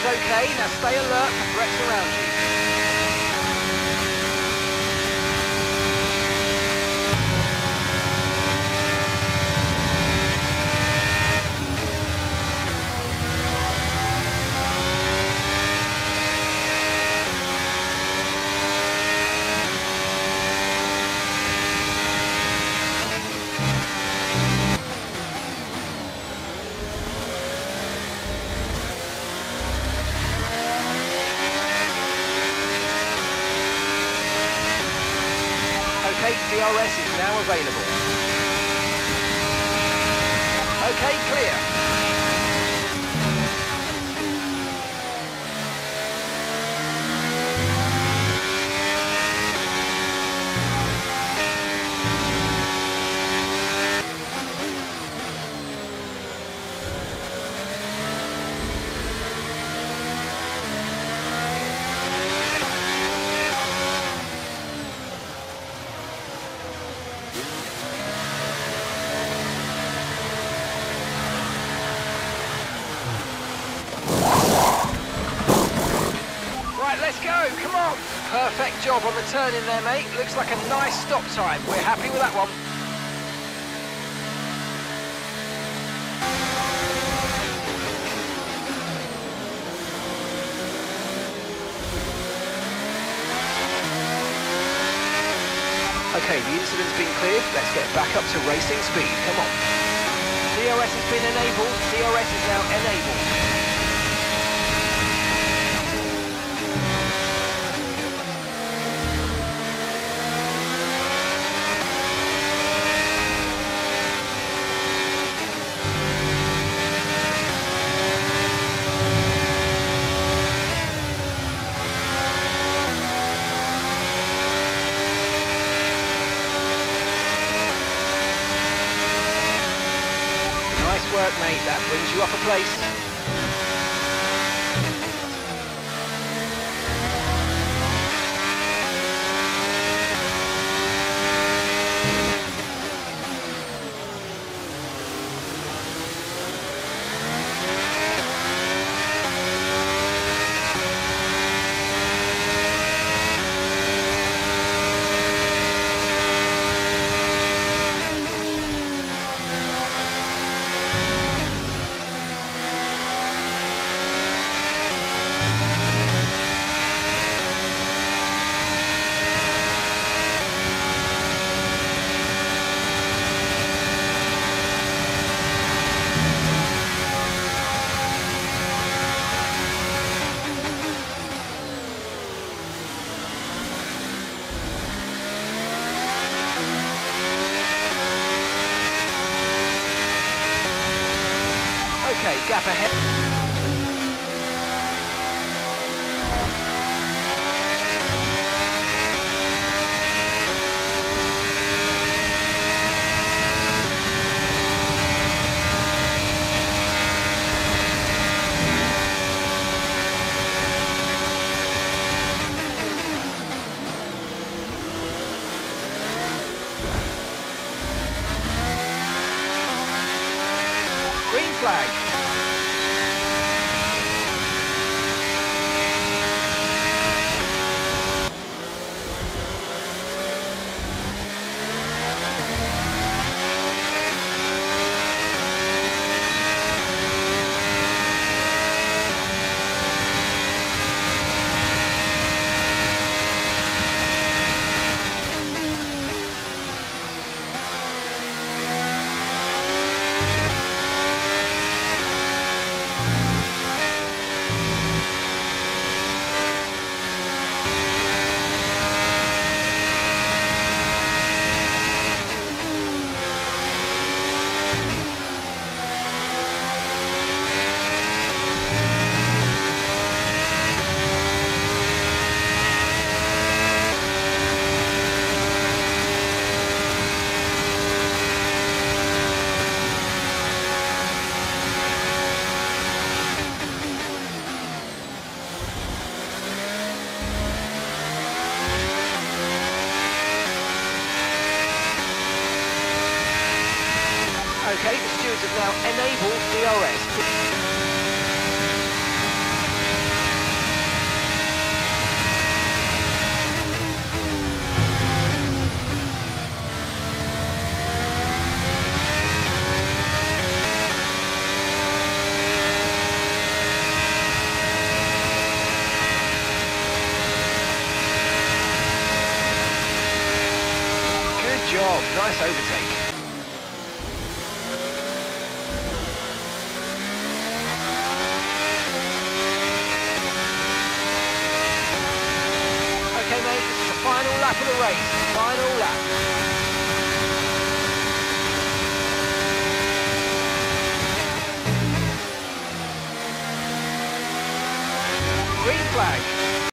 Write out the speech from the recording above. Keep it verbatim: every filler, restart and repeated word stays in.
All's okay, now stay alert for threats around you. Okay, D R S is now available. Okay, clear. Let's go, come on! Perfect job on the turn in there, mate. Looks like a nice stop time. We're happy with that one. Okay, the incident's been cleared. Let's get back up to racing speed. Come on. D R S has been enabled. D R S is now enabled. Nice work, mate. That brings you up a place. Okay, gap ahead. Green flag. Okay, the stewards have now enabled D R S. job. Nice overtake. Okay, mate, this is the final lap of the race. Final lap. Green flag.